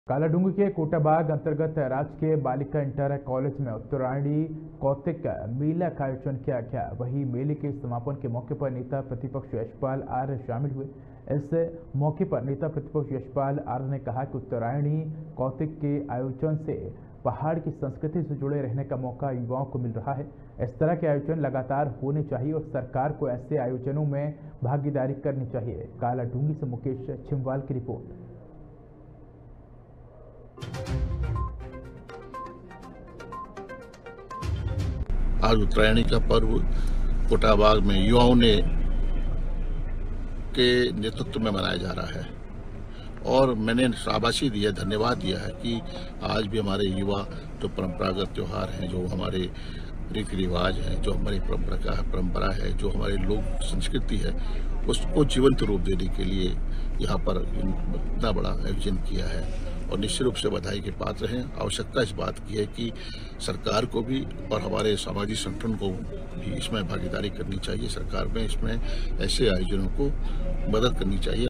कालाडूंगी के कोटाबाग अंतर्गत राजकीय बालिका इंटर कॉलेज में उत्तरायणी कौतिक मेला का आयोजन किया गया। वहीं मेले के समापन के मौके पर नेता प्रतिपक्ष यशपाल आर्य शामिल हुए। इस मौके पर नेता प्रतिपक्ष यशपाल आर्य ने कहा कि उत्तरायणी कौतिक के आयोजन से पहाड़ की संस्कृति से जुड़े रहने का मौका युवाओं को मिल रहा है। इस तरह के आयोजन लगातार होने चाहिए और सरकार को ऐसे आयोजनों में भागीदारी करनी चाहिए। कालाडूंगी से मुकेश छिमवाल की रिपोर्ट। आज उत्तरायणी का पर्व कोटाबाग में युवाओं ने के नेतृत्व में मनाया जा रहा है और मैंने शाबाशी दिया, धन्यवाद दिया है कि आज भी हमारे युवा जो परंपरागत त्योहार हैं, जो हमारे रीति रिवाज हैं, जो हमारी परंपरा है, जो हमारे लोक संस्कृति है, उसको जीवंत रूप देने के लिए यहाँ पर इतना बड़ा आयोजन किया है और निश्चित रूप से बधाई के पात्र हैं। आवश्यकता इस बात की है कि सरकार को भी और हमारे सामाजिक संगठन को भी इसमें भागीदारी करनी चाहिए। सरकार में इसमें ऐसे आयोजनों को मदद करनी चाहिए।